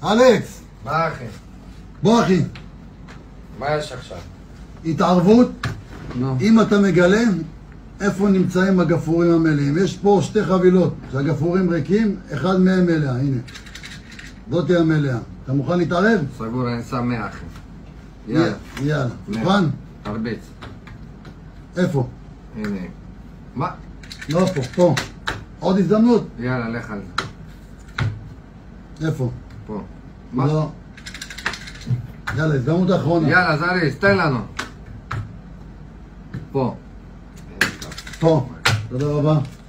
אלכס, מה אחי? בוא אחי. מה יש עכשיו? התערבות, נו. אם אתה מגלה איפה נמצאים הגפרורים המלאים. יש פה שתי חבילות שהגפרורים ריקים, אחד מהם מלאה, הנה. זאתי המלאה. אתה מוכן להתערב? סגור, אני שם 100 אחי. יאללה. יאללה. מוכן? תרביץ. איפה? הנה. מה? לא פה, פה. עוד הזדמנות? יאללה, לך על זה. איפה? פה. מה? לא. יאללה, הזדמנות האחרונה. יאללה, זריז, תן לנו. פה. פה. תודה רבה.